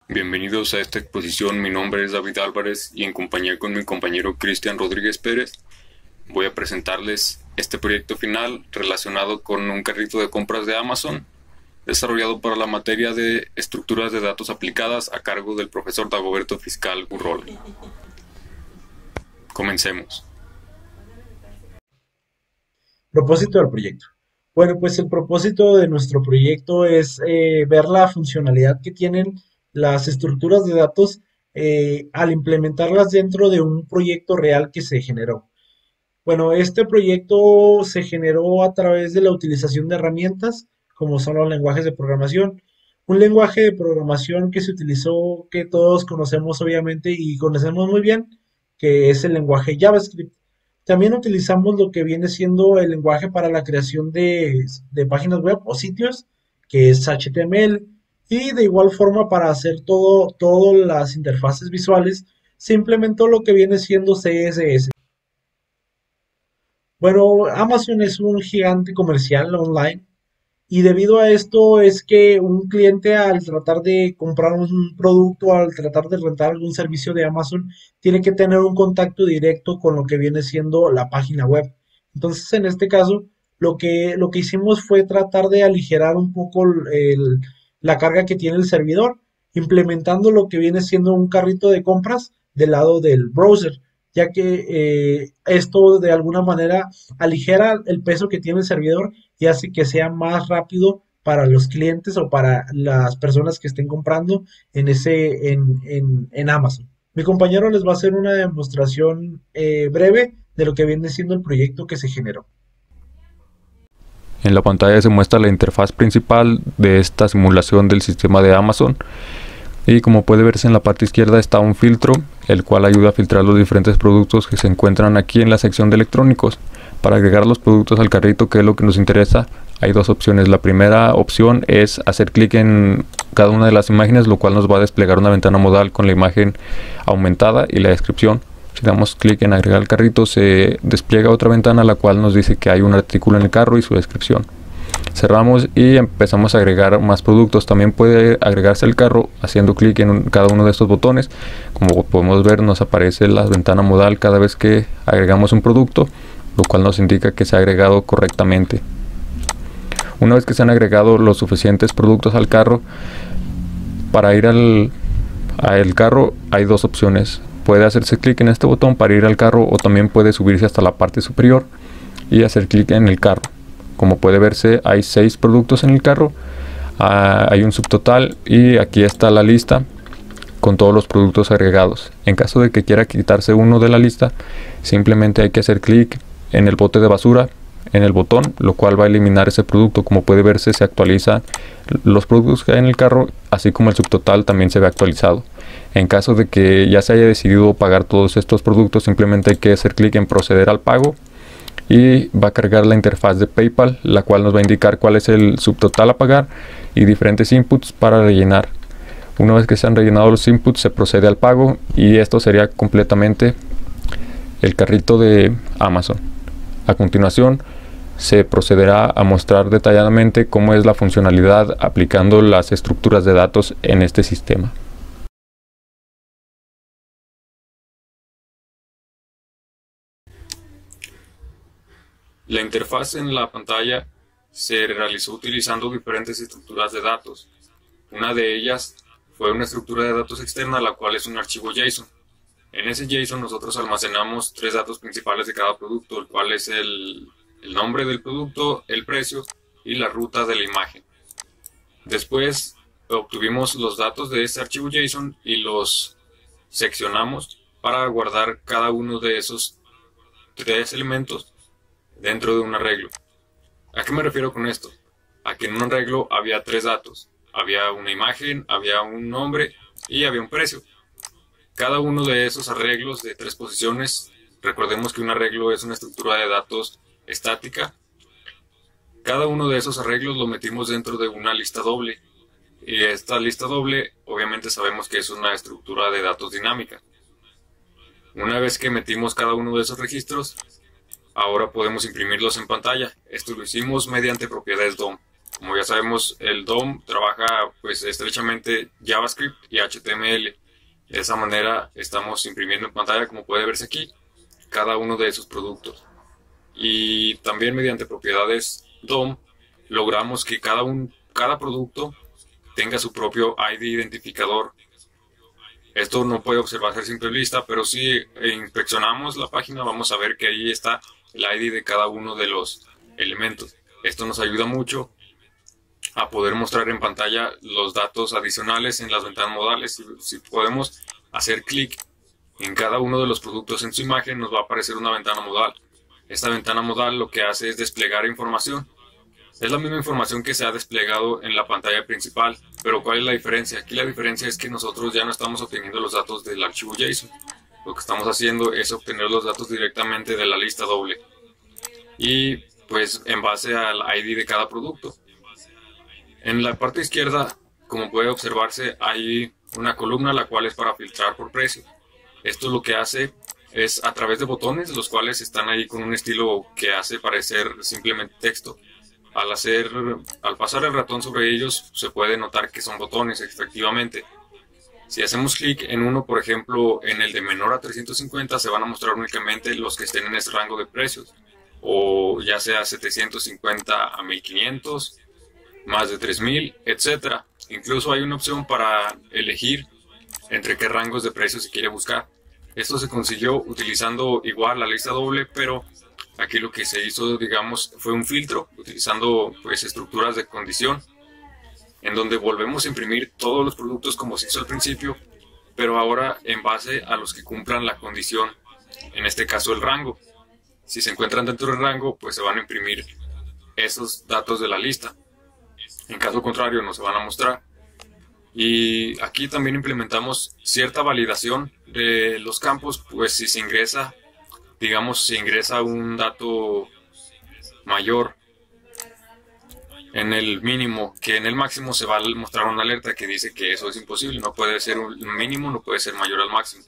Bienvenidos a esta exposición. Mi nombre es David Álvarez y en compañía con mi compañero Cristian Rodríguez Pérez voy a presentarles este proyecto final relacionado con un carrito de compras de Amazon desarrollado para la materia de estructuras de datos aplicadas a cargo del profesor Dagoberto Fiscal Gurrola. Comencemos. Propósito del proyecto. Bueno, pues el propósito de nuestro proyecto es ver la funcionalidad que tienen las estructuras de datos al implementarlas dentro de un proyecto real que se generó. Bueno, este proyecto se generó a través de la utilización de herramientas como son los lenguajes de programación. Un lenguaje de programación que se utilizó, que todos conocemos obviamente y conocemos muy bien, que es el lenguaje JavaScript. También utilizamos lo que viene siendo el lenguaje para la creación de páginas web o sitios, que es HTML. Y de igual forma para hacer todas las interfaces visuales, se implementó lo que viene siendo CSS. Bueno, Amazon es un gigante comercial online y debido a esto es que un cliente al tratar de comprar un producto, al tratar de rentar algún servicio de Amazon, tiene que tener un contacto directo con lo que viene siendo la página web. Entonces, en este caso, lo que hicimos fue tratar de aligerar un poco la carga que tiene el servidor, implementando lo que viene siendo un carrito de compras del lado del browser, ya que esto de alguna manera aligera el peso que tiene el servidor y hace que sea más rápido para los clientes o para las personas que estén comprando en Amazon. Mi compañero les va a hacer una demostración breve de lo que viene siendo el proyecto que se generó. En la pantalla se muestra la interfaz principal de esta simulación del sistema de Amazon. Y como puede verse en la parte izquierda está un filtro, el cual ayuda a filtrar los diferentes productos que se encuentran aquí en la sección de electrónicos. Para agregar los productos al carrito, que es lo que nos interesa, hay dos opciones. La primera opción es hacer clic en cada una de las imágenes, lo cual nos va a desplegar una ventana modal con la imagen aumentada y la descripción. Si damos clic en agregar al carrito, se despliega otra ventana, la cual nos dice que hay un artículo en el carro y su descripción. Cerramos y empezamos a agregar más productos. También puede agregarse al carro haciendo clic en cada uno de estos botones. Como podemos ver, nos aparece la ventana modal cada vez que agregamos un producto, lo cual nos indica que se ha agregado correctamente. Una vez que se han agregado los suficientes productos al carro, para ir al carro hay dos opciones. Puede hacerse clic en este botón para ir al carro, o también puede subirse hasta la parte superior y hacer clic en el carro. Como puede verse, hay 6 productos en el carro, hay un subtotal y aquí está la lista con todos los productos agregados. En caso de que quiera quitarse uno de la lista, simplemente hay que hacer clic en el bote de basura, en el botón, lo cual va a eliminar ese producto. Como puede verse, se actualizan los productos que hay en el carro, así como el subtotal también se ve actualizado. En caso de que ya se haya decidido pagar todos estos productos, simplemente hay que hacer clic en proceder al pago y va a cargar la interfaz de PayPal, la cual nos va a indicar cuál es el subtotal a pagar y diferentes inputs para rellenar. Una vez que se han rellenado los inputs, se procede al pago y esto sería completamente el carrito de Amazon. A continuación, se procederá a mostrar detalladamente cómo es la funcionalidad aplicando las estructuras de datos en este sistema. La interfaz en la pantalla se realizó utilizando diferentes estructuras de datos. Una de ellas fue una estructura de datos externa, la cual es un archivo JSON. En ese JSON nosotros almacenamos 3 datos principales de cada producto, el cual es el nombre del producto, el precio y la ruta de la imagen. Después obtuvimos los datos de este archivo JSON y los seccionamos para guardar cada uno de esos 3 elementos dentro de un arreglo. ¿A qué me refiero con esto? A que en un arreglo había 3 datos. Había una imagen, había un nombre y había un precio. Cada uno de esos arreglos de 3 posiciones, recordemos que un arreglo es una estructura de datos estática. Cada uno de esos arreglos lo metimos dentro de una lista doble. Y esta lista doble, obviamente sabemos que es una estructura de datos dinámica. Una vez que metimos cada uno de esos registros, ahora podemos imprimirlos en pantalla. Esto lo hicimos mediante propiedades DOM. Como ya sabemos, el DOM trabaja pues estrechamente JavaScript y HTML. De esa manera estamos imprimiendo en pantalla, como puede verse aquí, cada uno de esos productos. Y también mediante propiedades DOM logramos que cada producto tenga su propio ID identificador. Esto no puede observarse a simple vista, pero si inspeccionamos la página vamos a ver que ahí está el ID de cada uno de los elementos. Esto nos ayuda mucho a poder mostrar en pantalla los datos adicionales en las ventanas modales. Si podemos hacer clic en cada uno de los productos en su imagen, nos va a aparecer una ventana modal. Esta ventana modal lo que hace es desplegar información. Es la misma información que se ha desplegado en la pantalla principal, pero ¿cuál es la diferencia? Aquí la diferencia es que nosotros ya no estamos obteniendo los datos del archivo JSON. Lo que estamos haciendo es obtener los datos directamente de la lista doble. Y pues en base al ID de cada producto. En la parte izquierda, como puede observarse, hay una columna la cual es para filtrar por precio. Esto lo que hace es a través de botones, los cuales están ahí con un estilo que hace parecer simplemente texto. Al pasar el ratón sobre ellos se puede notar que son botones efectivamente. Si hacemos clic en uno, por ejemplo en el de menor a 350, se van a mostrar únicamente los que estén en ese rango de precios, o ya sea 750 a 1500, más de 3000, etcétera. Incluso hay una opción para elegir entre qué rangos de precios se quiere buscar. Esto se consiguió utilizando igual la lista doble, pero aquí lo que se hizo, digamos, fue un filtro utilizando pues estructuras de condición, en donde volvemos a imprimir todos los productos como se hizo al principio, pero ahora en base a los que cumplan la condición, en este caso el rango. Si se encuentran dentro del rango, pues se van a imprimir esos datos de la lista. En caso contrario, no se van a mostrar. Y aquí también implementamos cierta validación de los campos, pues si se ingresa, digamos, si ingresa un dato mayor en el mínimo que en el máximo, se va a mostrar una alerta que dice que eso es imposible, no puede ser un mínimo, no puede ser mayor al máximo.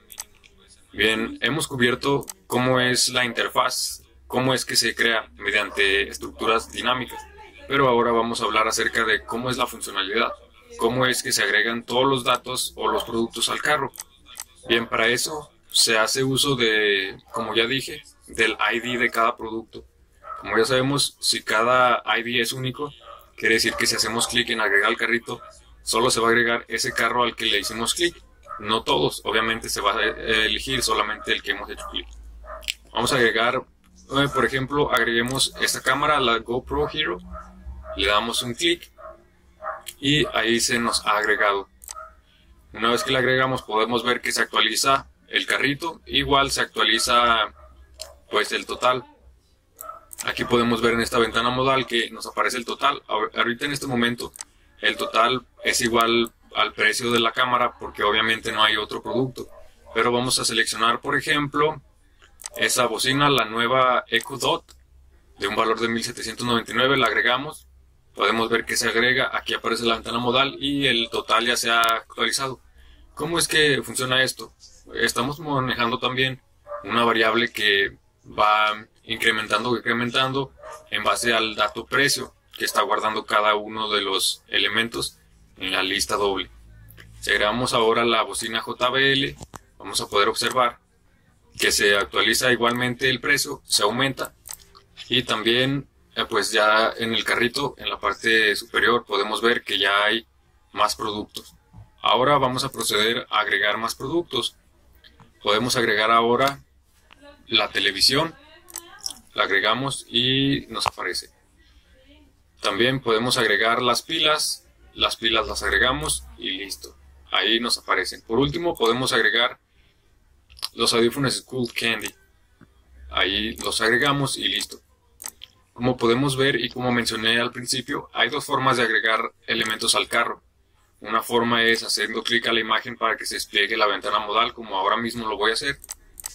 Bien, hemos cubierto cómo es la interfaz, cómo es que se crea mediante estructuras dinámicas, pero ahora vamos a hablar acerca de cómo es la funcionalidad, cómo es que se agregan todos los datos o los productos al carro. Bien, para eso se hace uso de, como ya dije, del ID de cada producto. Como ya sabemos, si cada ID es único, quiere decir que si hacemos clic en agregar al carrito, solo se va a agregar ese carro al que le hicimos clic. No todos, obviamente se va a elegir solamente el que hemos hecho clic. Vamos a agregar, por ejemplo, agreguemos esta cámara, la GoPro Hero, le damos un clic y ahí se nos ha agregado. Una vez que la agregamos podemos ver que se actualiza el carrito, igual se actualiza pues el total. Aquí podemos ver en esta ventana modal que nos aparece el total. Ahorita en este momento el total es igual al precio de la cámara porque obviamente no hay otro producto, pero vamos a seleccionar por ejemplo esa bocina, la nueva Echo Dot de un valor de 1799, la agregamos, podemos ver que se agrega, aquí aparece la ventana modal y el total ya se ha actualizado. ¿Cómo es que funciona esto? Estamos manejando también una variable que va incrementando o incrementando en base al dato precio que está guardando cada uno de los elementos en la lista doble. Si agregamos ahora la bocina JBL, vamos a poder observar que se actualiza igualmente el precio, se aumenta, y también pues ya en el carrito, en la parte superior, podemos ver que ya hay más productos. Ahora vamos a proceder a agregar más productos. Podemos agregar ahora la televisión, la agregamos y nos aparece. También podemos agregar las pilas las agregamos y listo, ahí nos aparecen. Por último podemos agregar los audífonos Skullcandy, ahí los agregamos y listo. Como podemos ver y como mencioné al principio, hay dos formas de agregar elementos al carro. Una forma es haciendo clic a la imagen para que se despliegue la ventana modal, como ahora mismo lo voy a hacer.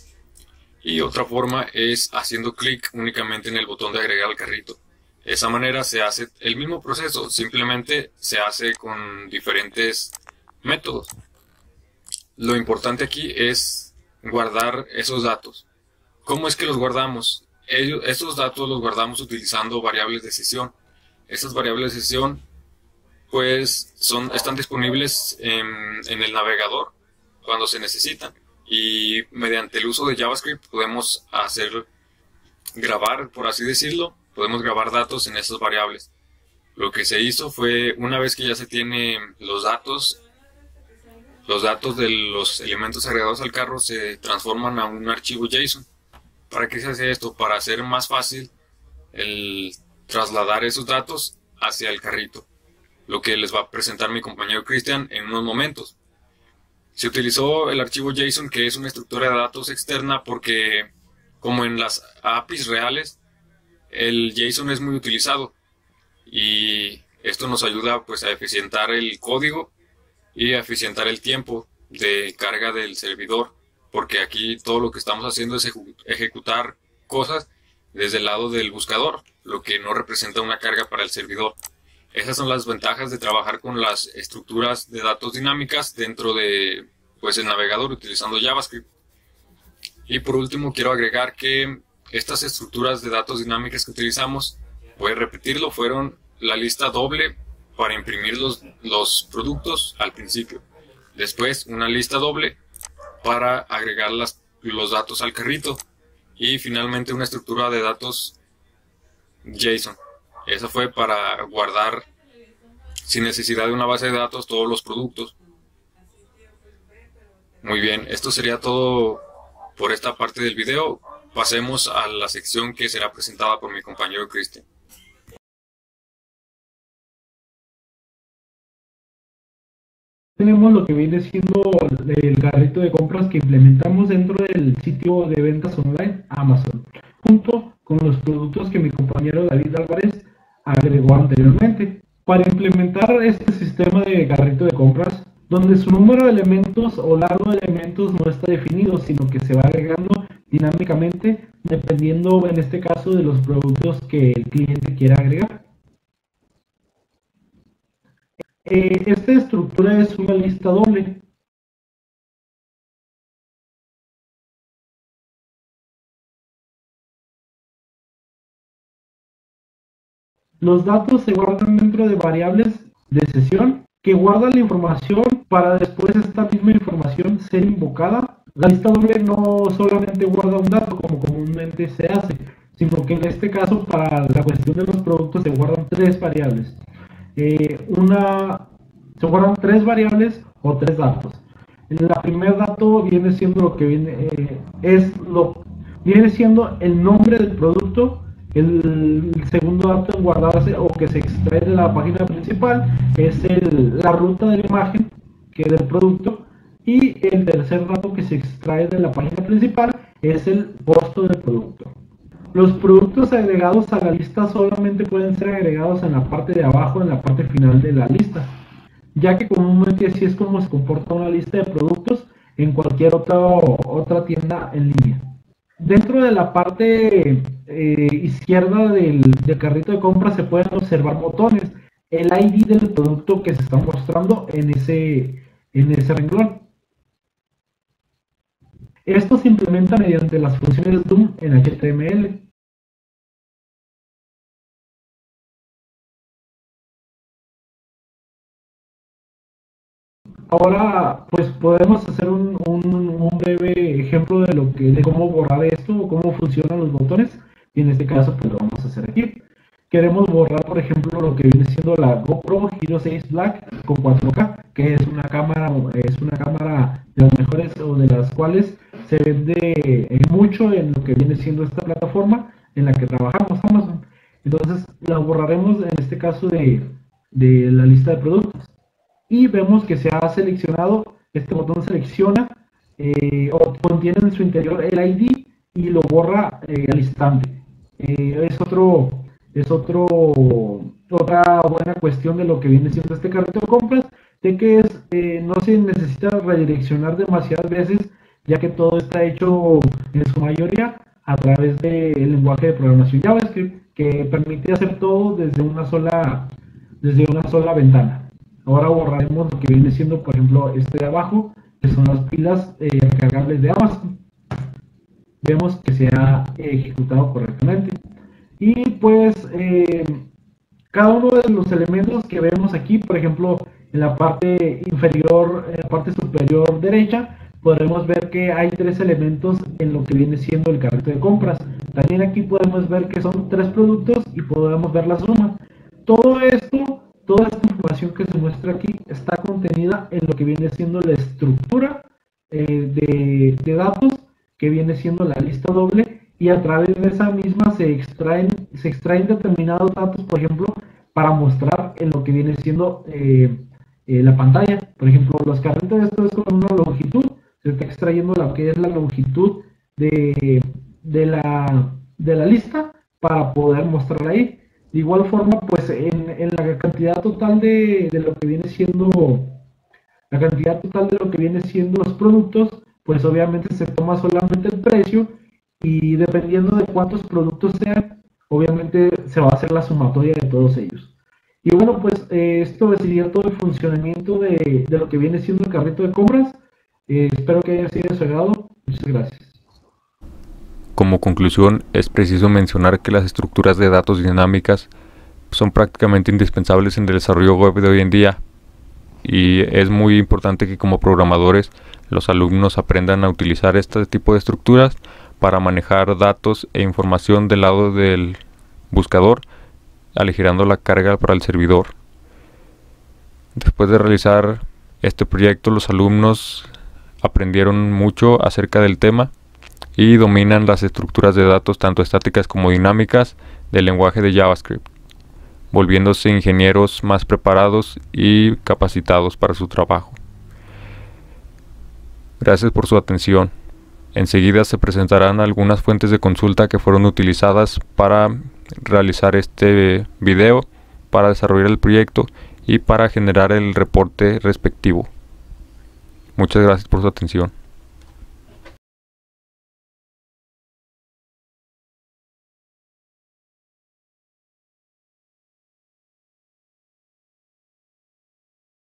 Y otra forma es haciendo clic únicamente en el botón de agregar al carrito. De esa manera se hace el mismo proceso, simplemente se hace con diferentes métodos. Lo importante aquí es guardar esos datos. ¿Cómo es que los guardamos? Estos datos los guardamos utilizando variables de sesión. Estas variables de sesión pues están disponibles en el navegador cuando se necesitan, y mediante el uso de JavaScript podemos grabar, por así decirlo, podemos grabar datos en esas variables. Lo que se hizo fue, una vez que ya se tienen los datos de los elementos agregados al carro se transforman a un archivo JSON. ¿Para qué se hace esto? Para hacer más fácil el trasladar esos datos hacia el carrito, lo que les va a presentar mi compañero Cristian en unos momentos. Se utilizó el archivo JSON, que es una estructura de datos externa, porque como en las APIs reales, el JSON es muy utilizado y esto nos ayuda pues a eficientar el código y a eficientar el tiempo de carga del servidor, porque aquí todo lo que estamos haciendo es ejecutar cosas desde el lado del buscador, lo que no representa una carga para el servidor. Esas son las ventajas de trabajar con las estructuras de datos dinámicas dentro de el navegador utilizando JavaScript. Y por último quiero agregar que estas estructuras de datos dinámicas que utilizamos, voy a repetirlo, fueron la lista doble para imprimir los productos al principio. Después una lista doble para agregar los datos al carrito. Y finalmente una estructura de datos JSON. Esa fue para guardar sin necesidad de una base de datos todos los productos. Muy bien, esto sería todo por esta parte del video. Pasemos a la sección que será presentada por mi compañero Cristian. Tenemos lo que viene siendo el carrito de compras que implementamos dentro del sitio de ventas online Amazon, junto con los productos que mi compañero David Álvarez agregó anteriormente. Para implementar este sistema de carrito de compras, donde su número de elementos o largo de elementos no está definido, sino que se va agregando dinámicamente dependiendo, en este caso, de los productos que el cliente quiera agregar. Esta estructura es una lista doble. Los datos se guardan dentro de variables de sesión que guardan la información para después esta misma información ser invocada. La lista doble no solamente guarda un dato como comúnmente se hace, sino que en este caso para la cuestión de los productos se guardan tres variables. Se guardan tres variables o tres datos. El primer dato viene siendo lo que viene siendo el nombre del producto. El segundo dato en guardarse o que se extrae de la página principal es la ruta de la imagen del producto, y el tercer dato que se extrae de la página principal es el costo del producto. Los productos agregados a la lista solamente pueden ser agregados en la parte de abajo, en la parte final de la lista, ya que comúnmente así es como se comporta una lista de productos en cualquier otra tienda en línea. Dentro de la parte izquierda del carrito de compra se pueden observar botones, el ID del producto que se está mostrando en ese renglón. Esto se implementa mediante las funciones DOM en HTML. Ahora, pues podemos hacer un breve ejemplo de cómo borrar esto o cómo funcionan los botones, y en este caso pues lo vamos a hacer aquí. Queremos borrar, por ejemplo, lo que viene siendo la GoPro Hero 6 Black con 4K, que es una cámara de las mejores o de las cuales se vende mucho en lo que viene siendo esta plataforma en la que trabajamos, Amazon. Entonces la borraremos en este caso de la lista de productos. Y vemos que se ha seleccionado, este botón selecciona o contiene en su interior el ID y lo borra al instante. Otra buena cuestión de lo que viene siendo este carrito de compras, de que no se necesita redireccionar demasiadas veces, ya que todo está hecho en su mayoría a través del lenguaje de programación JavaScript, que permite hacer todo desde una sola ventana. Ahora borraremos lo que viene siendo, por ejemplo, este de abajo, que son las pilas recargables de Amazon. Vemos que se ha ejecutado correctamente. Y pues cada uno de los elementos que vemos aquí, por ejemplo, en la parte inferior, en la parte superior derecha, podremos ver que hay 3 elementos en lo que viene siendo el carrito de compras. También aquí podemos ver que son 3 productos y podemos ver la suma. Todo esto, toda esta información que se muestra aquí está contenida en lo que viene siendo la estructura de datos, que viene siendo la lista doble, y a través de esa misma se extraen determinados datos, por ejemplo, para mostrar en lo que viene siendo la pantalla. Por ejemplo, los carritos de esto es con una longitud, se está extrayendo lo que es la longitud de la lista para poder mostrarla ahí. De igual forma, pues en la cantidad total de lo que viene siendo los productos, pues obviamente se toma solamente el precio, y dependiendo de cuántos productos sean, obviamente se va a hacer la sumatoria de todos ellos. Y bueno, pues esto sería todo el funcionamiento de lo que viene siendo el carrito de compras. Espero que haya sido de su agrado. Muchas gracias. Como conclusión, es preciso mencionar que las estructuras de datos dinámicas son prácticamente indispensables en el desarrollo web de hoy en día, y es muy importante que como programadores los alumnos aprendan a utilizar este tipo de estructuras para manejar datos e información del lado del buscador, aligerando la carga para el servidor. Después de realizar este proyecto, los alumnos aprendieron mucho acerca del tema y dominan las estructuras de datos tanto estáticas como dinámicas del lenguaje de JavaScript, volviéndose ingenieros más preparados y capacitados para su trabajo. Gracias por su atención. Enseguida se presentarán algunas fuentes de consulta que fueron utilizadas para realizar este video, para desarrollar el proyecto y para generar el reporte respectivo. Muchas gracias por su atención.